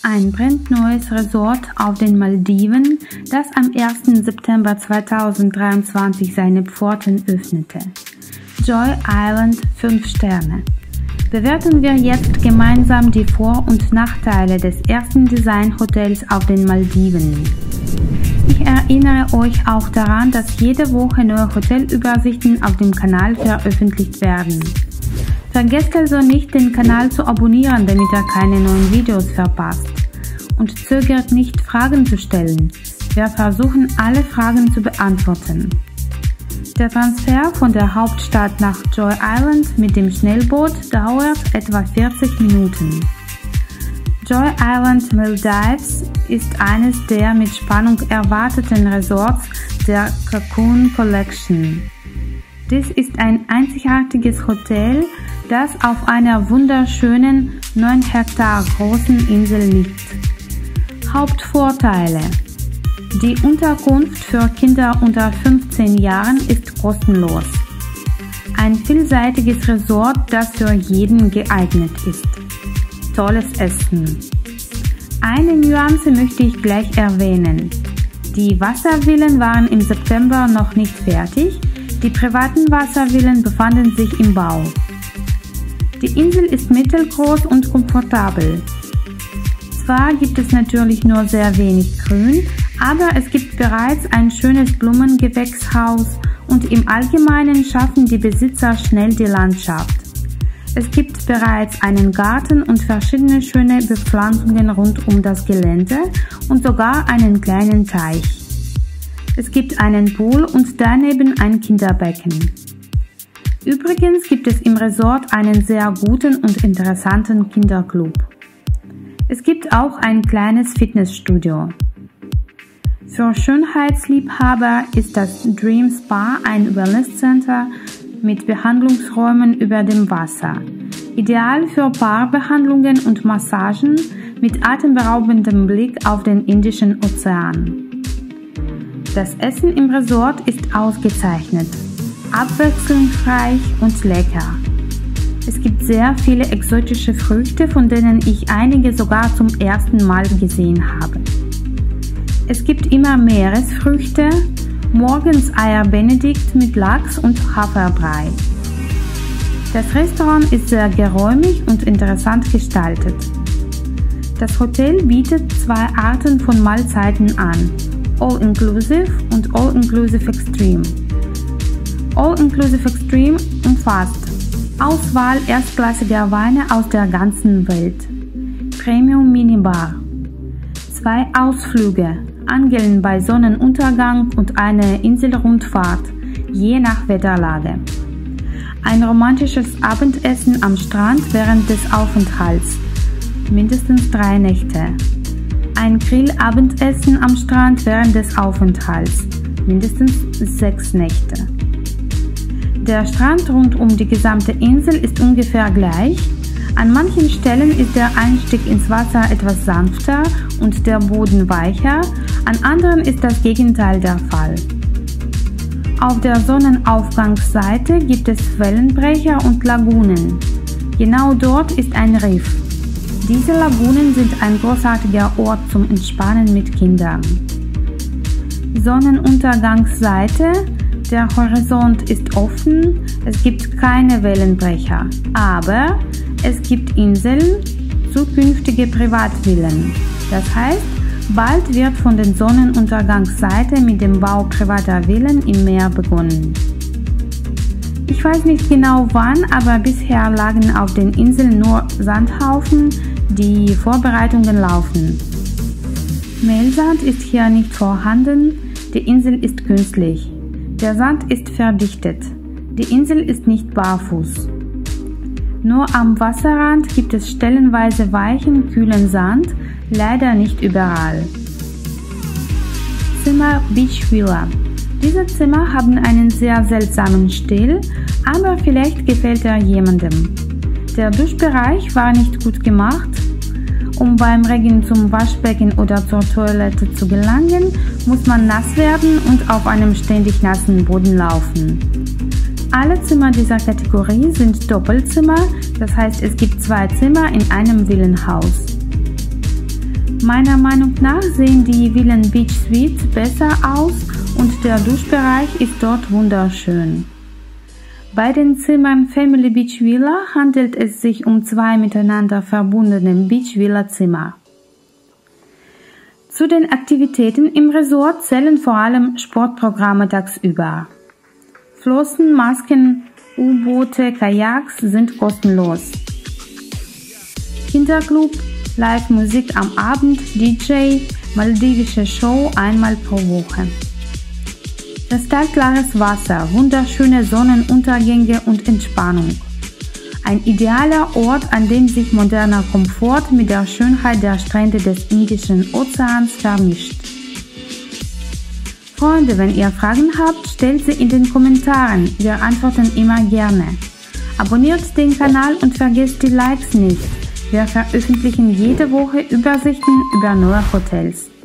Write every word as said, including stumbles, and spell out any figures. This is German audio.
Ein brandneues Resort auf den Malediven, das am ersten September zweitausenddreiundzwanzig seine Pforten öffnete. Joy Island fünf Sterne. Bewerten wir jetzt gemeinsam die Vor- und Nachteile des ersten Design-Hotels auf den Malediven. Ich erinnere euch auch daran, dass jede Woche neue Hotelübersichten auf dem Kanal veröffentlicht werden. Vergesst also nicht, den Kanal zu abonnieren, damit ihr keine neuen Videos verpasst. Und zögert nicht, Fragen zu stellen. Wir versuchen, alle Fragen zu beantworten. Der Transfer von der Hauptstadt nach Joy Island mit dem Schnellboot dauert etwa vierzig Minuten. Joy Island Maldives ist eines der mit Spannung erwarteten Resorts der Cocoon Collection. Dies ist ein einzigartiges Hotel, das auf einer wunderschönen, neun Hektar großen Insel liegt. Hauptvorteile: Die Unterkunft für Kinder unter fünfzehn Jahren ist kostenlos. Ein vielseitiges Resort, das für jeden geeignet ist. Tolles Essen. Eine Nuance möchte ich gleich erwähnen. Die Wasservillen waren im September noch nicht fertig, die privaten Wasservillen befanden sich im Bau. Die Insel ist mittelgroß und komfortabel. Zwar gibt es natürlich nur sehr wenig Grün, aber es gibt bereits ein schönes Blumengewächshaus und im Allgemeinen schaffen die Besitzer schnell die Landschaft. Es gibt bereits einen Garten und verschiedene schöne Bepflanzungen rund um das Gelände und sogar einen kleinen Teich. Es gibt einen Pool und daneben ein Kinderbecken. Übrigens gibt es im Resort einen sehr guten und interessanten Kinderclub. Es gibt auch ein kleines Fitnessstudio. Für Schönheitsliebhaber ist das Dream Spa ein Wellnesscenter mit Behandlungsräumen über dem Wasser. Ideal für Paarbehandlungen und Massagen mit atemberaubendem Blick auf den Indischen Ozean. Das Essen im Resort ist ausgezeichnet, abwechslungsreich und lecker. Es gibt sehr viele exotische Früchte, von denen ich einige sogar zum ersten Mal gesehen habe. Es gibt immer Meeresfrüchte, morgens Eier Benedikt mit Lachs und Haferbrei. Das Restaurant ist sehr geräumig und interessant gestaltet. Das Hotel bietet zwei Arten von Mahlzeiten an: All-Inclusive und All-Inclusive Extreme. All-Inclusive Extreme umfasst Auswahl erstklassiger Weine aus der ganzen Welt, Premium Minibar, zwei Ausflüge, Angeln bei Sonnenuntergang und eine Inselrundfahrt, je nach Wetterlage, ein romantisches Abendessen am Strand während des Aufenthalts, mindestens drei Nächte, ein Grillabendessen am Strand während des Aufenthalts, mindestens sechs Nächte. Der Strand rund um die gesamte Insel ist ungefähr gleich. An manchen Stellen ist der Einstieg ins Wasser etwas sanfter und der Boden weicher, an anderen ist das Gegenteil der Fall. Auf der Sonnenaufgangsseite gibt es Wellenbrecher und Lagunen. Genau dort ist ein Riff. Diese Lagunen sind ein großartiger Ort zum Entspannen mit Kindern. Sonnenuntergangsseite: Der Horizont ist offen, es gibt keine Wellenbrecher, aber es gibt Inseln, zukünftige Privatvillen. Das heißt, bald wird von der Sonnenuntergangsseite mit dem Bau privater Villen im Meer begonnen. Ich weiß nicht genau wann, aber bisher lagen auf den Inseln nur Sandhaufen, die Vorbereitungen laufen. Mehlsand ist hier nicht vorhanden, die Insel ist künstlich. Der Sand ist verdichtet. Die Insel ist nicht barfuß. Nur am Wasserrand gibt es stellenweise weichen, kühlen Sand, leider nicht überall. Zimmer Beach Villa. Diese Zimmer haben einen sehr seltsamen Stil, aber vielleicht gefällt er jemandem. Der Duschbereich war nicht gut gemacht. Um beim Regen zum Waschbecken oder zur Toilette zu gelangen, muss man nass werden und auf einem ständig nassen Boden laufen. Alle Zimmer dieser Kategorie sind Doppelzimmer, das heißt, es gibt zwei Zimmer in einem Villenhaus. Meiner Meinung nach sehen die Villen Beach Suites besser aus und der Duschbereich ist dort wunderschön. Bei den Zimmern Family Beach Villa handelt es sich um zwei miteinander verbundene Beach Villa Zimmer. Zu den Aktivitäten im Resort zählen vor allem Sportprogramme tagsüber. Flossen, Masken, U-Boote, Kajaks sind kostenlos. Kinderclub, Live-Musik am Abend, D J, maldivische Show einmal pro Woche. Kristallklares Wasser, wunderschöne Sonnenuntergänge und Entspannung. Ein idealer Ort, an dem sich moderner Komfort mit der Schönheit der Strände des Indischen Ozeans vermischt. Freunde, wenn ihr Fragen habt, stellt sie in den Kommentaren, wir antworten immer gerne. Abonniert den Kanal und vergesst die Likes nicht. Wir veröffentlichen jede Woche Übersichten über neue Hotels.